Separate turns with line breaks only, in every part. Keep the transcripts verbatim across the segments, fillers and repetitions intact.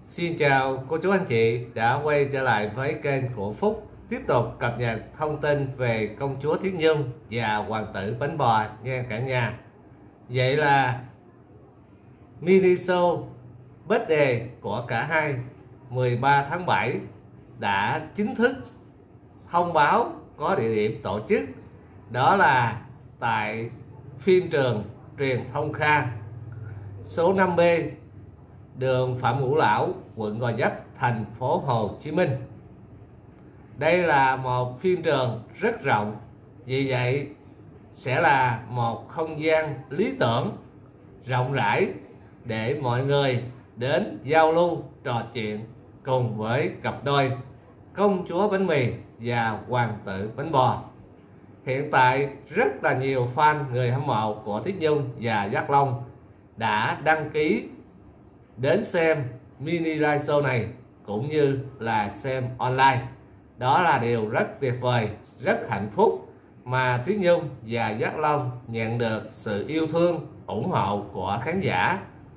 Xin chào cô chú anh chị đã quay trở lại với kênh của Phúc, tiếp tục cập nhật thông tin về công chúa Tuyết Nhung và hoàng tử bánh bò nha cả nhà. Vậy là mini show birthday của cả hai mười ba tháng bảy đã chính thức thông báo có địa điểm tổ chức, đó là tại phim trường Truyền Thông Kha số năm B, đường Phạm Ngũ Lão, quận Gò Vấp, thành phố Hồ Chí Minh. Đây là một phim trường rất rộng, vì vậy sẽ là một không gian lý tưởng, rộng rãi để mọi người đến giao lưu, trò chuyện cùng với cặp đôi công chúa bánh mì và hoàng tử bánh bò. Hiện tại rất là nhiều fan người hâm mộ của Tuyết Nhung và Giác Long đã đăng ký đến xem mini live show này cũng như là xem online. Đó là điều rất tuyệt vời, rất hạnh phúc mà Tuyết Nhung và Giác Long nhận được sự yêu thương, ủng hộ của khán giả.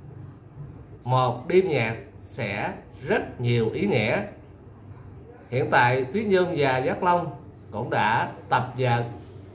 Một đêm nhạc sẽ rất nhiều ý nghĩa. Hiện tại Tuyết Nhung và Giác Long cũng đã tập dượt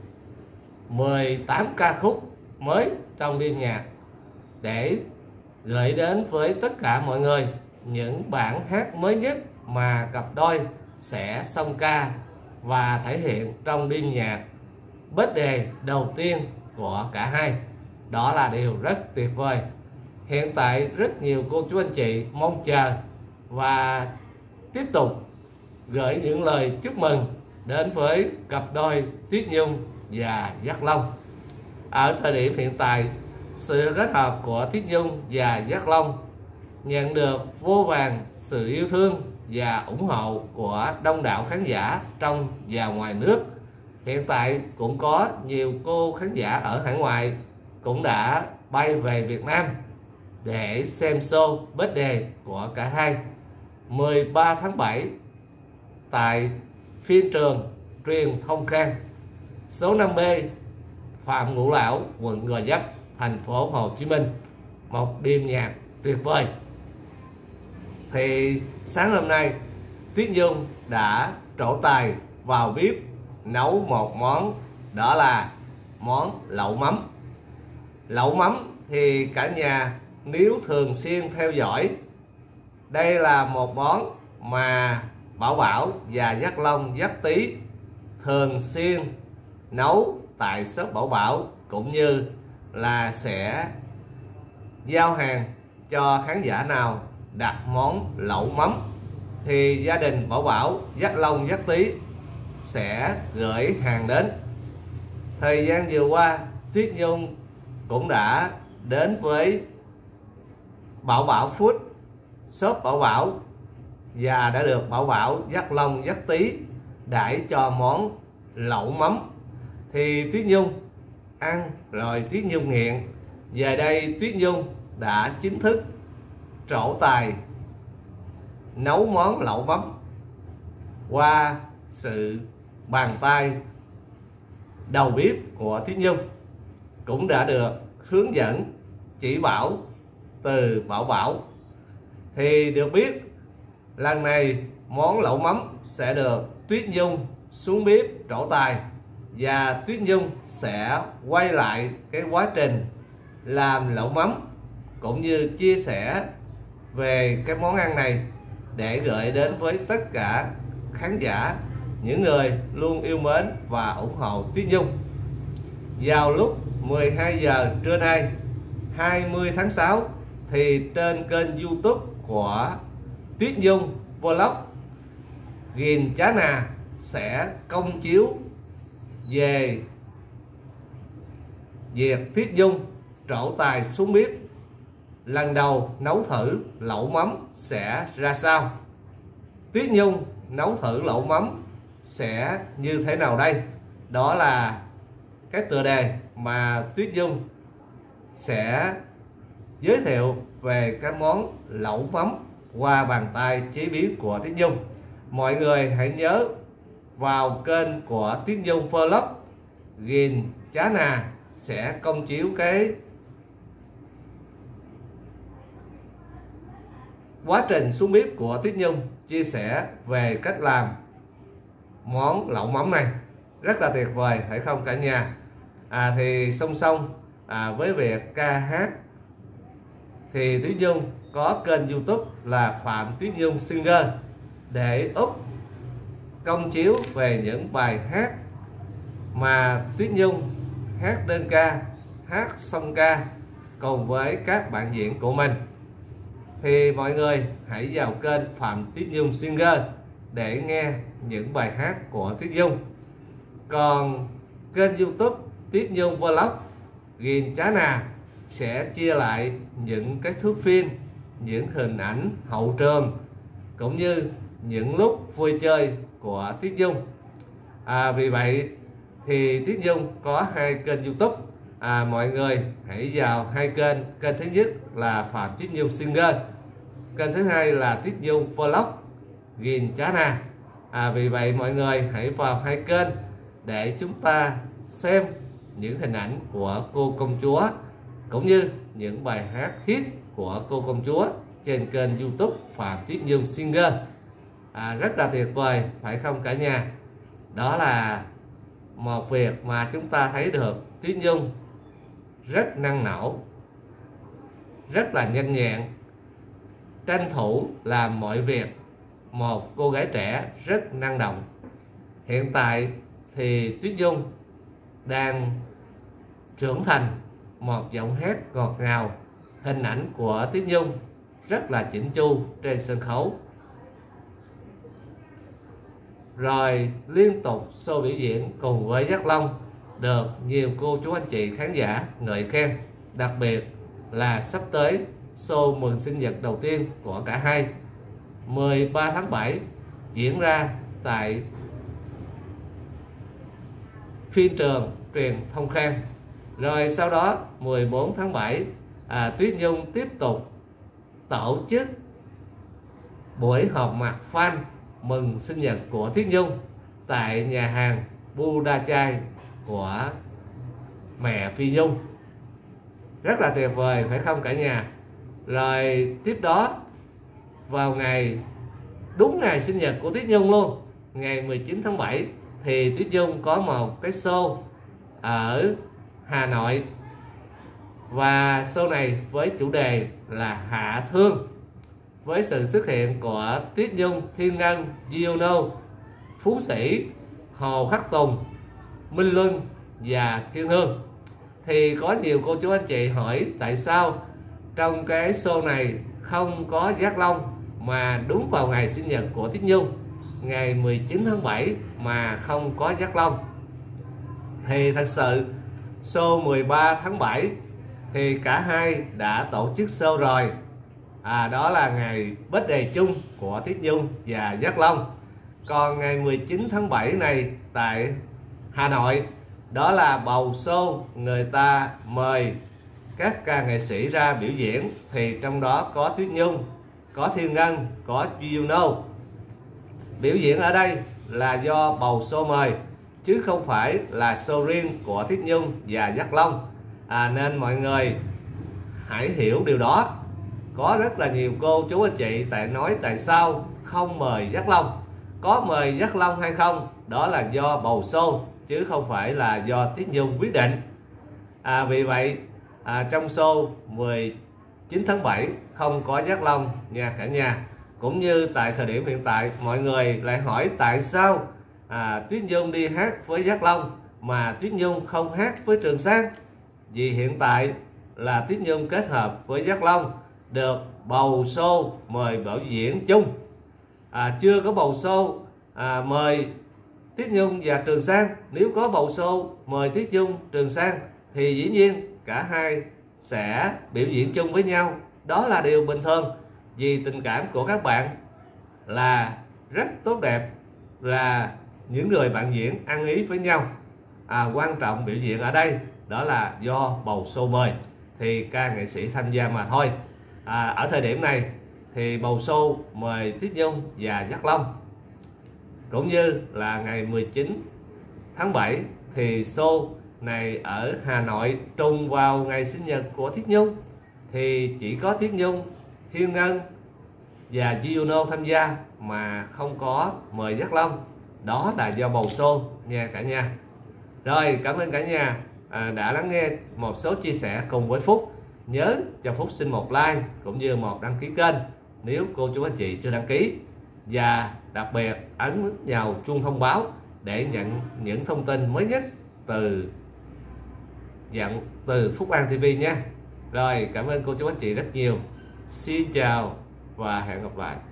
mười tám ca khúc mới trong đêm nhạc để gửi đến với tất cả mọi người những bản hát mới nhất mà cặp đôi sẽ song ca và thể hiện trong đêm nhạc birthday đầu tiên của cả hai. Đó là điều rất tuyệt vời. Hiện tại rất nhiều cô chú anh chị mong chờ và tiếp tục gửi những lời chúc mừng đến với cặp đôi Tuyết Nhung và Giác Long. Ở thời điểm hiện tại, sự kết hợp của Tuyết Nhung và Giác Long nhận được vô vàn sự yêu thương và ủng hộ của đông đảo khán giả trong và ngoài nước. Hiện tại cũng có nhiều cô khán giả ở hải ngoại cũng đã bay về Việt Nam để xem show birthday của cả hai mười ba tháng bảy tại phim trường Truyền Thông Kha số năm B, Phạm Ngũ Lão, quận Gò Vấp, thành phố Hồ Chí Minh. Một đêm nhạc tuyệt vời. Thì sáng hôm nay Tuyết Nhung đã trổ tài vào bếp nấu một món, đó là món lẩu mắm. Lẩu mắm thì cả nhà nếu thường xuyên theo dõi, đây là một món mà Bảo Bảo và Giác Long, Giác Tí thường xuyên nấu tại shop Bảo Bảo, cũng như là sẽ giao hàng cho khán giả nào đặt món lẩu mắm thì gia đình Bảo Bảo, Giác Long, Giác Tí sẽ gửi hàng đến. Thời gian vừa qua Tuyết Nhung cũng đã đến với Bảo Bảo Food, shop Bảo Bảo, và đã được Bảo Bảo, Giác Long, Giác Tí đãi cho món lẩu mắm. Thì Tuyết Nhung ăn rồi Tuyết Nhung nghiện. Giờ đây Tuyết Nhung đã chính thức trổ tài nấu món lẩu mắm qua sự bàn tay đầu bếp của Tuyết Nhung, cũng đã được hướng dẫn chỉ bảo từ Bảo Bảo. Thì được biết lần này món lẩu mắm sẽ được Tuyết Nhung xuống bếp trổ tài, và Tuyết Nhung sẽ quay lại cái quá trình làm lẩu mắm cũng như chia sẻ về cái món ăn này để gửi đến với tất cả khán giả, những người luôn yêu mến và ủng hộ Tuyết Nhung. Vào lúc mười hai giờ trưa nay hai mươi tháng sáu thì trên kênh YouTube của Tuyết Nhung Vlog, Ghiền Chá Nà sẽ công chiếu về việc Tuyết Nhung trổ tài xuống bếp lần đầu nấu thử lẩu mắm sẽ ra sao. Tuyết Nhung nấu thử lẩu mắm sẽ như thế nào đây? Đó là cái tựa đề mà Tuyết Nhung sẽ giới thiệu về cái món lẩu mắm qua bàn tay chế biến của Tuyết Nhung. Mọi người hãy nhớ vào kênh của Tuyết Nhung Vlog, Ghiền Chá Nà sẽ công chiếu cái quá trình xuống bếp của Tuyết Nhung chia sẻ về cách làm món lẩu mắm này rất là tuyệt vời, phải không cả nhà? À, thì song song à, với việc ca hát thì Tuyết Nhung có kênh YouTube là Phạm Tuyết Nhung Singer để up công chiếu về những bài hát mà Tuyết Nhung hát đơn ca, hát song ca cùng với các bạn diễn của mình. Thì mọi người hãy vào kênh Phạm Tuyết Nhung Singer để nghe những bài hát của Tuyết Nhung. Còn kênh YouTube Tuyết Nhung Vlog Ghiền Chá Nà sẽ chia lại những cái thước phim, những hình ảnh hậu trường cũng như những lúc vui chơi của Tuyết Nhung. À, vì vậy thì Tuyết Nhung có hai kênh YouTube. À, mọi người hãy vào hai kênh. Kênh thứ nhất là Phạm Tuyết Nhung Singer, kênh thứ hai là Tuyết Nhung Vlog Ghiền Chá Nà. À, vì vậy mọi người hãy vào hai kênh để chúng ta xem những hình ảnh của cô công chúa cũng như những bài hát hit của cô công chúa trên kênh YouTube Phạm Tuyết Nhung Singer. À, rất là tuyệt vời, phải không cả nhà? Đó là một việc mà chúng ta thấy được Tuyết Nhung rất năng nổ, rất là nhanh nhẹn, tranh thủ làm mọi việc. Một cô gái trẻ rất năng động. Hiện tại thì Tuyết Nhung đang trưởng thành một giọng hát ngọt ngào. Hình ảnh của Tuyết Nhung rất là chỉnh chu trên sân khấu, rồi liên tục show biểu diễn cùng với Giác Long được nhiều cô chú anh chị khán giả ngợi khen. Đặc biệt là sắp tới show mừng sinh nhật đầu tiên của cả hai mười ba tháng bảy diễn ra tại phim trường truyền thông Khang. Rồi sau đó mười bốn tháng bảy à, Tuyết Nhung tiếp tục tổ chức buổi họp mặt fan mừng sinh nhật của Tuyết Nhung tại nhà hàng Buddha Chai của mẹ Phi Nhung. Rất là tuyệt vời, phải không cả nhà? Rồi tiếp đó vào ngày đúng ngày sinh nhật của Tuyết Nhung luôn, ngày mười chín tháng bảy thì Tuyết Nhung có một cái show ở Hà Nội, và show này với chủ đề là Hạ Thương, với sự xuất hiện của Tuyết Nhung, Thiên Ngân, Giono, Phú Sĩ, Hồ Khắc Tùng, Minh Luân và Thiên Hương. Thì có nhiều cô chú anh chị hỏi tại sao trong cái show này không có Giác Long, mà đúng vào ngày sinh nhật của Tuyết Nhung ngày mười chín tháng bảy mà không có Giác Long. Thì thật sự show mười ba tháng bảy thì cả hai đã tổ chức show rồi. À, đó là ngày birthday chung của Tuyết Nhung và Giác Long. Còn ngày mười chín tháng bảy này tại Hà Nội, đó là bầu show, người ta mời các ca nghệ sĩ ra biểu diễn. Thì trong đó có Tuyết Nhung, có Thiên Ngân, có Giono. Biểu diễn ở đây là do bầu show mời, chứ không phải là show riêng của Tuyết Nhung và Giác Long. À, nên mọi người hãy hiểu điều đó. Có rất là nhiều cô chú anh chị tại nói tại sao không mời Giác Long. Có mời Giác Long hay không, đó là do bầu show, chứ không phải là do Tuyết Nhung quyết định. À, vì vậy à, trong show mười chín tháng bảy không có Giác Long nha cả nhà. Cũng như tại thời điểm hiện tại mọi người lại hỏi tại sao à, Tuyết Nhung đi hát với Giác Long mà Tuyết Nhung không hát với Trường Sang. Vì hiện tại là Tuyết Nhung kết hợp với Giác Long được bầu show mời biểu diễn chung, à, chưa có bầu show à, mời Tuyết Nhung và Trường Sang. Nếu có bầu show mời Tuyết Nhung, Trường Sang thì dĩ nhiên cả hai sẽ biểu diễn chung với nhau. Đó là điều bình thường, vì tình cảm của các bạn là rất tốt đẹp, là những người bạn diễn ăn ý với nhau. À, quan trọng biểu diễn ở đây đó là do bầu show mời thì ca nghệ sĩ tham gia mà thôi. À, ở thời điểm này thì bầu show mời Tuyết Nhung và Giác Long. Cũng như là ngày mười chín tháng bảy thì show này ở Hà Nội trùng vào ngày sinh nhật của Tuyết Nhung, thì chỉ có Tuyết Nhung, Thiên Ngân, và Giono tham gia mà không có mời Giác Long, đó là do bầu xô nha cả nhà. Rồi, cảm ơn cả nhà à, đã lắng nghe một số chia sẻ cùng với Phúc. Nhớ cho Phúc xin một like cũng như một đăng ký kênh nếu cô chú anh chị chưa đăng ký, và đặc biệt ấn nút vào chuông thông báo để nhận những thông tin mới nhất từ nhận từ Phúc An ti vi nha. Rồi, cảm ơn cô chú anh chị rất nhiều. Xin chào và hẹn gặp lại.